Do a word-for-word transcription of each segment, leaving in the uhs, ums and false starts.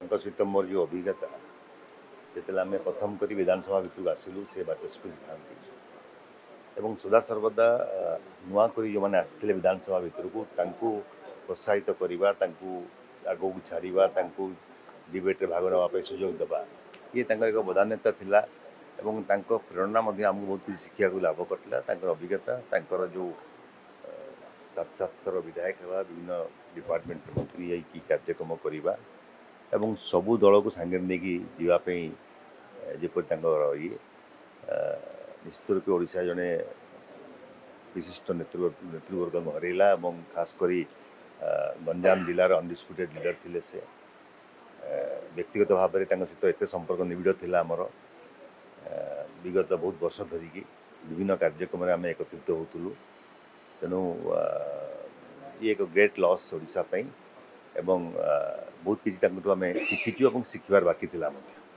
सहित मोर जो अभिज्ञता जिते आम प्रथम कर विधानसभा भितर आसिलु से बाचस्पति था एवं सदा सर्वदा नुआ कर जो मैंने आसते विधानसभा भितर को प्रोत्साहित करवा आगू छाड़ा डिबेट भाग नापी सुजोग देवा ये एक बदान्यता थिला एवं प्रेरणा आमको बहुत किसी शिक्षा को लाभ करता अभिज्ञता जो सात सात थर विधायक हवा विभिन्न डिपार्टमेंट मंत्री होगी कार्यक्रम करवा एवं सबू दल को सांगे नहीं जावाई जपर ये निश्चित रूप ओडिशा जड़े विशिष्ट नेतृत्व नेतृवर्ग हरैला और खासकर गंजाम जिलार अनडिस्प्यूटेड लीडर थे से व्यक्तिगत भाव में सहित एत संपर्क निबिड़ था आमर विगत बहुत वर्ष धरिकी विभिन्न कार्यक्रम आम एकत्रित होलु तेणु ये एक ग्रेट लॉस ओडिशा पई एवं बहुत किसी आम शिखीचु और शिखबार बाकी था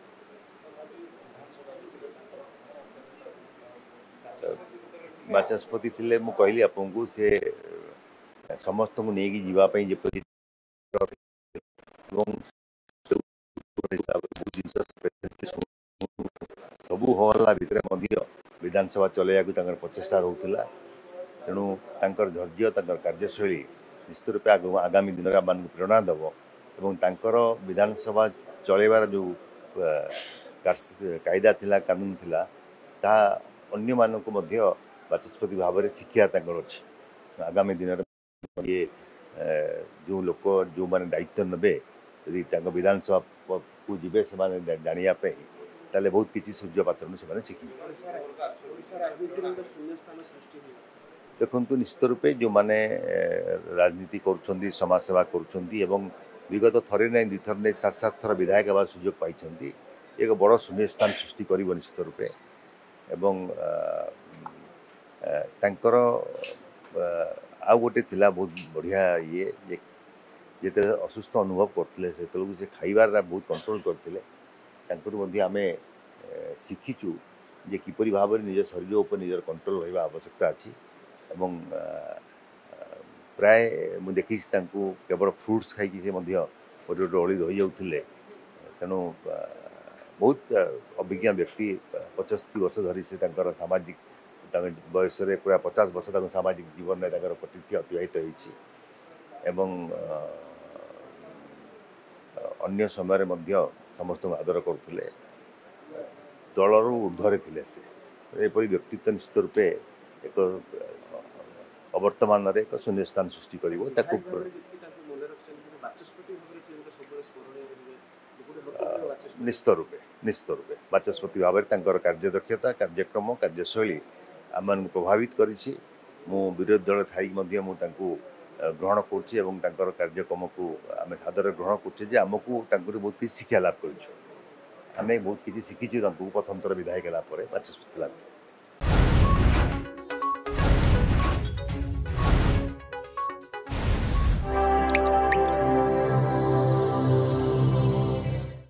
बाचस्पति थे मु कहली आपको से समस्त को लेकिन जीवाई जपरी सबू हल्ला भितर विधानसभा चलैया प्रचेषा रोला तेणु धैर्य कार्यशैली निश्चित रूप आगामी दिन मान प्रेरणा दब और विधानसभा चलैबार जो कायदा थिला कानून थिला ता अन्य मानक बाचस्पति भाव में शिक्षा अच्छी आगामी दिन ये जो लोक जो माने दायित्व नेबे यदि विधानसभा को जीवे से जानापी ताले बहुत किसी सूर्य पात्र से शिखी देखु निश्चित रूपे जो माने राजनीति कर समाज सेवा कर विगत थरे ना दुई थर नहीं सात सात थर विधायक हमार सुजोग पाई एक बड़ शून्य स्थान सृष्टि कर निश्चित रूपे एवं तांकर आ गोटे थिला बहुत बढ़िया ये जिते असुस्थ अनुभव करते से खाइबार बहुत कंट्रोल करते आम शिखीचु जे किपरि भाव में निज शरीर उपर निजर कंट्रोल रहा आवश्यकता अच्छी एवं प्राय मुझे देखी केवल फ्रुट्स खाई गोटे गोटे अड़ी रही जाते तेणु बहुत अभिज्ञ व्यक्ति पचस्ती वर्ष धरी से सामाजिक बयस पूरा पचास वर्ष तक सामाजिक जीवन में कटी अतिबाहित होती अन्य समय समस्त आदर करुले दलर ऊर्ध्वे थे से एपरी व्यक्तित्व निश्चित रूपे एक अवर्तमान एक शून्य स्थान सृष्टि कर निश्चित रूपे निश्चित रूपे बाचस्पति भाव में कार्यदक्षता कार्यक्रम कार्यशैली आम प्रभावित करी विरोधी दल थी ग्रहण कर कार्यक्रम को आम सादर ग्रहण करें आमको बहुत किसी शिक्षा लाभ करें बहुत किसी शिखीचु पथम थर विधायक बाचस्पति लाभ